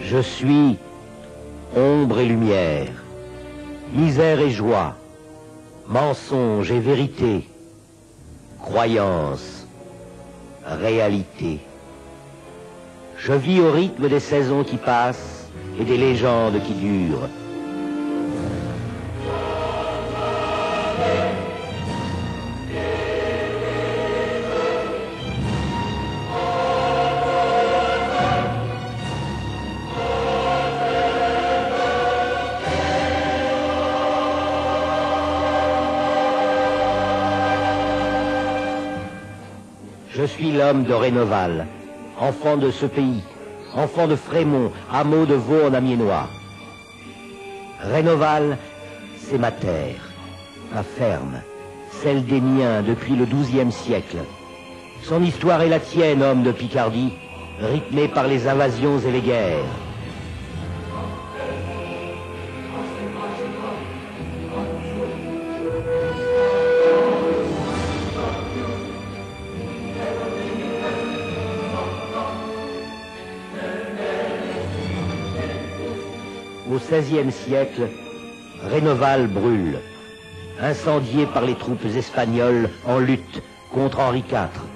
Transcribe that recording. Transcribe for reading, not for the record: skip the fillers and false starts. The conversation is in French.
Je suis ombre et lumière, misère et joie, mensonge et vérité, croyance, réalité. Je vis au rythme des saisons qui passent et des légendes qui durent. Je suis l'homme de Rénoval, enfant de ce pays, enfant de Frémont, hameau de Vaux en Amiénois. Rénoval, c'est ma terre, ma ferme, celle des miens depuis le XIIe siècle. Son histoire est la tienne, homme de Picardie, rythmée par les invasions et les guerres. Au XVIe siècle, Rénoval brûle, incendié par les troupes espagnoles en lutte contre Henri IV.